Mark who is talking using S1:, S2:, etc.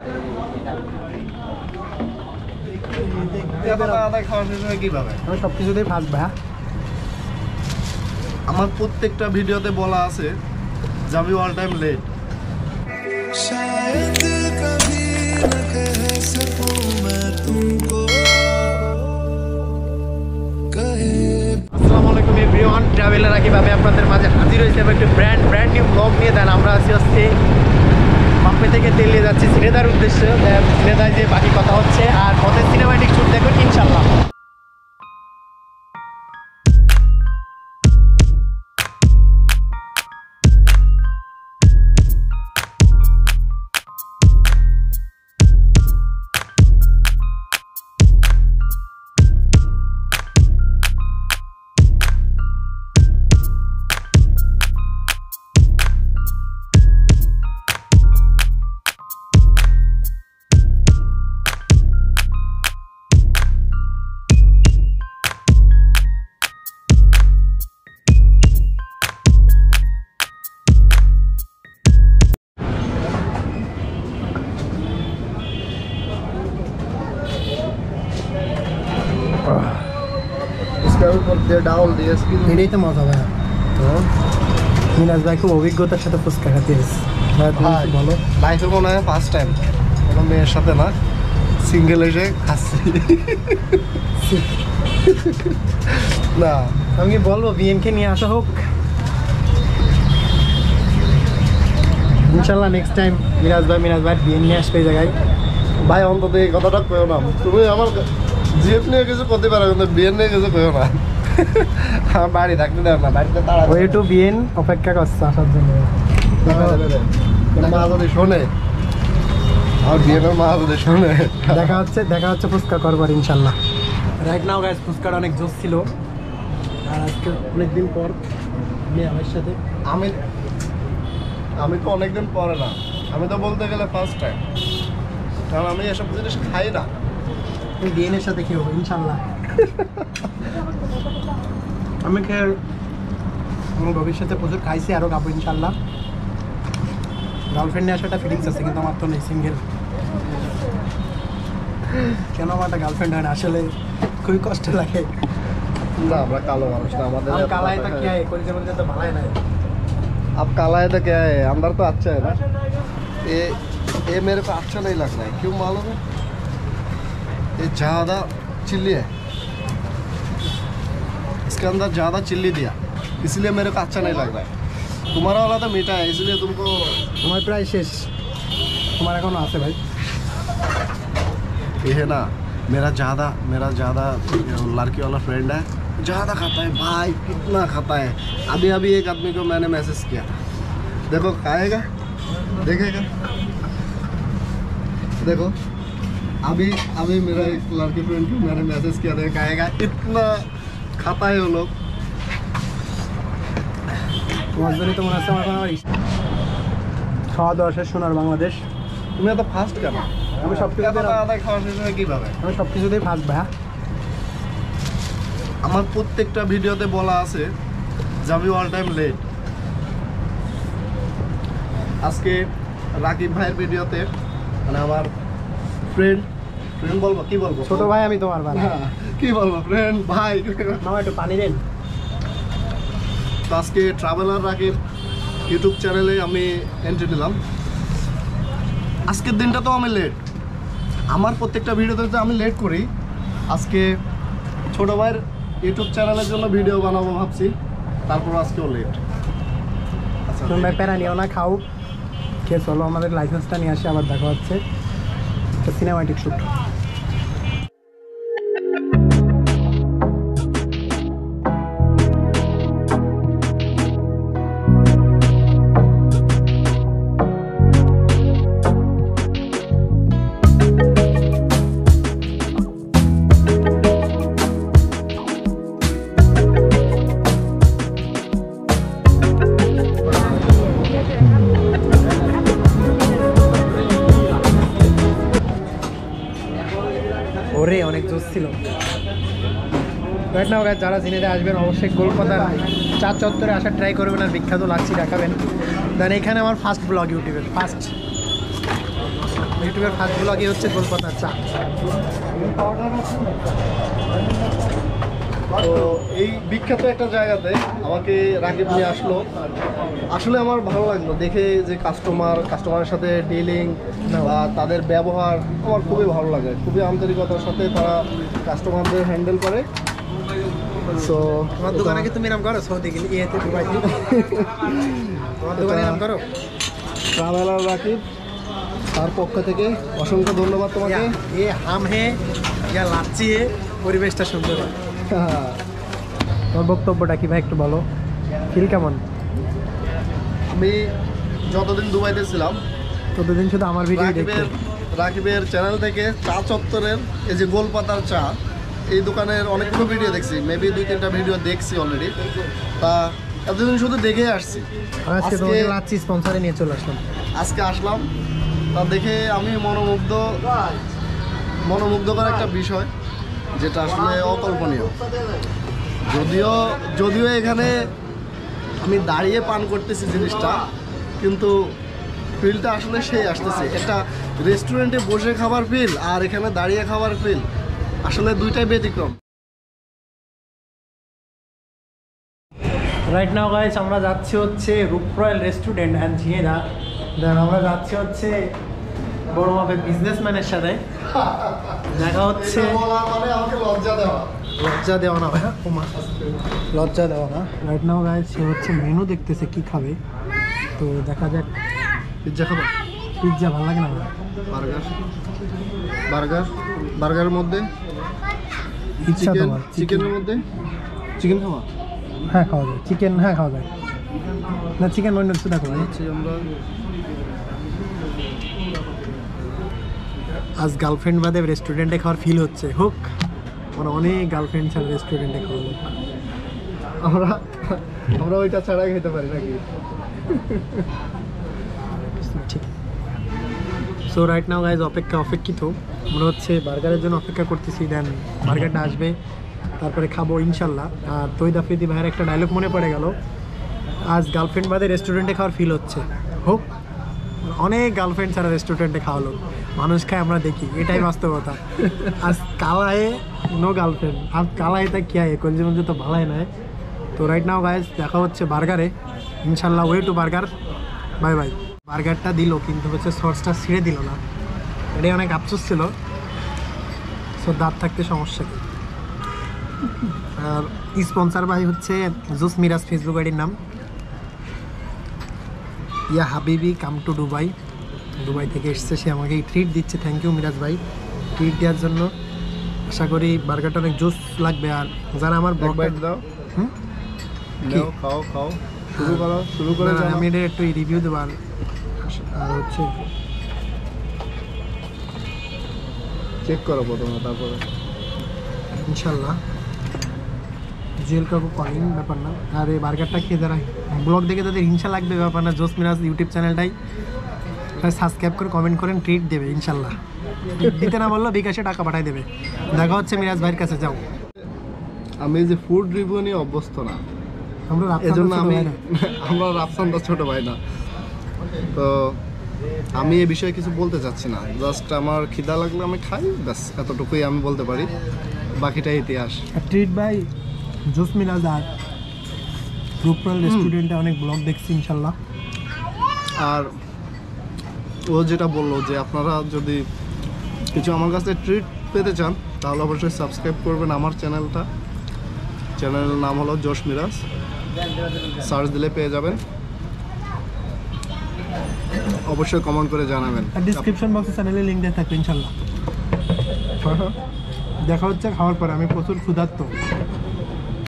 S1: সবকিছুতেই ফার্স্ট ভাই।
S2: আমার প্রত্যেকটা ভিডিওতে বলা আছে যে আমি অল টাইম লেট।
S1: আসসালামু আলাইকুম এভরিওয়ান, ট্রাভেলার কিভাবে আপনাদের মাঝে হাজির হয়েছে একটা ব্র্যান্ড নিউ ব্লগ নিয়ে। দেন আমরা আজকে মাপে থেকে তেলিয়ে যাচ্ছি সিনেদার উদ্দেশ্যে। সিনেদায় যে বাকি কথা হচ্ছে আর পথের সিনেমাটিক শুট দেখবেন ইনশাল্লাহ। এটাই তো মজা ভাই। মিনাজ ভাই খুব অভিজ্ঞতার সাথে ফুচকা খাতে বলো।
S2: লাইফে মনে হয় ফার্স্ট টাইম কোনো মেয়ের সাথে না সিঙ্গেল এসে খাচ্ছি। না
S1: আমি কি বলবো বিএনকে নিয়ে আসা হোক ইনশাল্লাহ। নেক্সট টাইম মিরাজ ভাই বিএন নিয়ে আসবে এই জায়গায়।
S2: ভাই অন্তত এই কথাটা কেউ না, তুমি আমার জিএফ নিয়ে কিছু করতে পারো কিন্তু বিএন নিয়ে কিছু কেউ না। আমার বাড়ি থাকতে দেও না, বাড়িতে তাড়া
S1: ওই টু বিএন অপেক্ষা করছে আসার জন্য।
S2: মা যদি শোনে, আর বিএনের মা যদি শোনে,
S1: দেখা হচ্ছে ফুচকা করবার ইনশাল্লাহ। রাইট নাও গাইস, ফুচকাটা অনেক জোশ ছিল। আর আজকে অনেকদিন পর আমার সাথে
S2: আমি তো অনেকদিন পরে না, আমি তো বলতে গেলে ফার্স্ট টাইম, কারণ আমি এসব জিনিস খাই না।
S1: তুমি বিএনের সাথে কি হবে ইনশাল্লাহ। আমি আমার ভবিষ্যতে প্রচুর খাইছি, আরও খাবো ইনশাল্লাহ। গার্লফ্রেন্ড নিয়ে আসাটা ফিলিংস আছে কিন্তু আমার তো নেই, সিঙ্গেল। কেন আমার একটা গার্লফ্রেন্ড হয় না আসলে খুবই কষ্ট লাগে।
S2: না আমরা কালো মানুষ না, আমাদের
S1: কালায় তো কি হয় করি, যেমন তো ভালো না।
S2: अब काला है तो क्या है, अंदर तो अच्छा है ना। ये मेरे को अच्छा नहीं लग रहा है, क्यों मालूम है? ये ज़्यादा चिल्ली है, इसके अंदर ज़्यादा चिल्ली दिया, इसलिए मेरे को अच्छा नहीं लग रहा है। तुम्हारा वाला तो मीठा है, इसलिए तुमको।
S1: तुम्हारे प्राइस शेष, तुम्हारा कौन आसे भाई?
S2: ये है ना, मेरा ज़्यादा लड़की वाला फ्रेंड है, ज़्यादा खाता है भाई, कितना खाता है। अभी एक आदमी को मैंने मैसेज किया, देखो खाएगा, देखेगा, देखो अभी मेरा एक लड़की फ्रेंड को मैंने मैसेज किया, देखो खाएगा, इतना खाता है वो लोग।
S1: তোমার জন্য তো মনে হচ্ছে আমার খাওয়া দাওয়া শেষ সোনার বাংলাদেশ।
S2: তুমি এত ফাস্ট কেন?
S1: আমি সব
S2: খাওয়া শেষ হয় কীভাবে?
S1: আমি সব কিছুতেই ফাস্ট ভাই।
S2: আমার প্রত্যেকটা ভিডিওতে বলা আছে যে আমি অল টাইম লেট। আজকে রাকিব ভাইয়ের ভিডিওতে, মানে আমার ফ্রেন্ড বলবো, কি বলবো,
S1: ছোট ভাই আমি তোমার ভাই,
S2: কি বলবো, ফ্রেন্ড ভাই,
S1: মামা একটু পানি দেন।
S2: তো আজকে ট্রাভেলার রাকিব ইউটিউব চ্যানেলে আমি এন্ট্রি দিলাম। আজকের দিনটা তো আমি লেট, আমার প্রত্যেকটা ভিডিওতে আমি লেট করি। আজকে ছোট ভাইয়ের ইউটিউব চ্যানেলের জন্য ভিডিও বানাবো ভাবছি, তারপর আজকেও লেট। আচ্ছা
S1: তুমি ভাই প্যারা নিও না, খাও খেয়ে চলো, আমাদের লাইসেন্সটা নিয়ে আসি, আবার দেখা হচ্ছে একটা সিনেমাটিক শ্যুট। ওরে অনেক জোশ ছিল। রাইট নাও গাইস, যারা জিনেতে আসবেন অবশ্যই কলকাতার চার চত্বরে আসার ট্রাই করবেন আর বিখ্যাত লাচ্ছি দেখাবেন। দেন এখানে আমার ফার্স্ট ব্লগ ইউটিউবের ফার্স্ট ইউটিউবের ফার্স্ট ব্লগই হচ্ছে গোলপাতার চা।
S2: তো এই বিখ্যাত একটা জায়গাতে আমাকে রাকিব নিয়ে আসলো, আসলে আমার ভালো লাগলো দেখে যে কাস্টমারের সাথে ডিলিং বা তাদের ব্যবহার আমার খুবই ভালো লাগে, খুবই আন্তরিকতার সাথে তারা কাস্টমারদের হ্যান্ডেল করে। সো
S1: তোমার দোকানে কি তুমি নাম করো সৌদি গেলে ইয়েতে দুবাই তোমার দোকানে নাম করো?
S2: ট্রাভেলার রাকিব, তার পক্ষ থেকে অসংখ্য ধন্যবাদ তোমাকে।
S1: এ হাম হে ইয়া লাচ্ছি হে, পরিবেশটা সুন্দর। তোমার বক্তব্যটা কি ভাই একটু বলো, ফিল কেমন?
S2: আমি যতদিন দুবাইতে ছিলাম
S1: ততদিন শুধু আমার ভিডিও দেখতে।
S2: রাকিবের চ্যানেল থেকে চা চত্বরের এই যে গোলপাতার চা, এই দোকানের অনেকগুলো ভিডিও দেখছি, মেবি 2-3টা ভিডিও দেখছি অলরেডি। তা এতদিন শুধু দেখে আসছি,
S1: আজকে তোমাকে লাচ্ছি স্পন্সরে নিয়ে চলে আসলাম।
S2: আজকে আসলাম, তা দেখে আমি মনোমুগ্ধকর একটা বিষয়, যেটা আসলে অকল্পনীয়। যদিও এখানে আমি দাঁড়িয়ে পান করতেছি জিনিসটা, কিন্তু ফিলটা আসলে সেই আসতেছে। একটা রেস্টুরেন্টে বসে খাবার ফিল আর এখানে দাঁড়িয়ে খাবার ফিল আসলে দুইটাই ব্যতিক্রম।
S1: রাইট নাও গাইস আমরা যাচ্ছি হচ্ছে রূপরয়েল রেস্টুরেন্ট অ্যান্ড ঝিয়েদা। দেন আমরা যাচ্ছি হচ্ছে বড় মাপের বিজনেসম্যানের সাথে দেখা হচ্ছে।
S2: মানে আমাকে লজ্জা দেওয়া,
S1: লজ্জা দেওয়া না ভাই, ওমা লজ্জা দেওয়া না। রাইট নাও গাইস সে হচ্ছে মেনু দেখতেছে কি খাবে, তো দেখা যাক।
S2: পিৎজা খাবো?
S1: পিৎজা ভালো লাগে না আমার।
S2: বার্গারের মধ্যে
S1: ইচ্ছা তোমার
S2: চিকেনের মধ্যে চিকেন খাওয়া?
S1: হ্যাঁ খাওয়া যায় চিকেন, হ্যাঁ খাওয়া যায় না চিকেন অন্য কিছু দেখো ভাই।
S2: আমরা
S1: আজ গার্লফ্রেন্ড বাদে রেস্টুরেন্টে খাওয়ার ফিল হচ্ছে, হোক মানে অনেক গার্লফ্রেন্ড ছাড়া রেস্টুরেন্টে খাওয়া হোক।
S2: আমরা ওইটা ছাড়াই খেতে পারি নাকি?
S1: ঠিক। সো রাইট নাও গাইজ অপেক্ষিত মনে হচ্ছে বার্গারের জন্য অপেক্ষা করতেছি। দেন বার্গারটা আসবে, তারপরে খাবো ইনশাল্লাহ। আর তৈদ আফ্রিদি ভাইয়ের একটা ডায়লগ মনে পড়ে গেল, আজ গার্লফ্রেন্ড বাদে রেস্টুরেন্টে খাওয়ার ফিল হচ্ছে, হোক অনেক গার্লফ্রেন্ড ছাড়া রেস্টুরেন্টে খাওয়ালো মানুষ খায় আমরা দেখি, এটাই বাস্তবতা। আজ কালায় নো গার্লফ্রেন্ড, আজ কালায় তা কি হয় কলজি মঞ্জু তো ভালাই নয়। তো রাইট নাও গাইজ দেখা হচ্ছে বার্গারে ইনশাল্লাহ। Way to burger, bye bye. বার্গারটা দিল কিন্তু হচ্ছে সসটা ছিঁড়ে দিল না, এটাই অনেক আফসোস ছিল। সো দাঁত থাকতে সমস্যা কি। আর স্পন্সার ভাই হচ্ছে জুস মিরাজ, ফেসবুক আইডির নাম। ইয়া হাবিবি কাম টু দুবাই, দুবাই থেকে এসছে, সে আমাকে ট্রিট দিচ্ছে। থ্যাংক ইউ মিরাজ ভাই ট্রিট দেওয়ার জন্য। আশা করি বার্গারটা অনেক জুস লাগবে। আর যারা আমার
S2: বাইট দাও, খাও শুরু করে
S1: আমি এটা একটু রিভিউ দেবো। আর হচ্ছে
S2: চেক করো প্রথমে, তারপরে
S1: ইনশাল্লাহ জুয়েল কাকু কলিং ব্যাপার না। আর এই বার্গারটা খেয়ে যারা ব্লগ দেখে তাদের হিংসা লাগবে ব্যাপার না, জোস মিরাজ ইউটিউব চ্যানেলটাই সাবস্ক্রাইব করে কমেন্ট করেন, ট্রিট দেবে ইনশাল্লাহ। দিতে না বললো বিকাশে টাকা পাঠাই দেবে। দেখা হচ্ছে মিরাজ ভাইয়ের কাছে, যাও।
S2: আমি যে ফুড রিভিউ নিয়ে অভ্যস্ত না,
S1: আমরা
S2: এজন্য আমরা রাফসানটা ছোট ভাই না, তো আমি এ বিষয়ে কিছু বলতে চাচ্ছি না। জাস্ট আমার খিদা লাগলে আমি খাই, ব্যাস এতটুকুই আমি বলতে পারি, বাকিটা ইতিহাস।
S1: ট্রিট ভাই জোস মিরাজ আর রূপরয়েল রেস্টুরেন্টে অনেক ব্লগ দেখছি ইনশাল্লাহ।
S2: আর ও যেটা বললো যে আপনারা যদি কিছু আমার কাছে ট্রিট পেতে চান তাহলে অবশ্যই সাবস্ক্রাইব করবেন আমার চ্যানেলটা। চ্যানেলের নাম হলো জোস মিরাজ, সার্চ দিলে পেয়ে যাবেন। অবশ্যই কমেন্ট করে জানাবেন।
S1: আর ডিসক্রিপশন বক্সে চ্যানেলের লিঙ্ক দেওয়া থাকবে ইনশাল্লাহ। দেখা হচ্ছে খাওয়ার পরে, আমি প্রচুর ক্ষুধার্ত।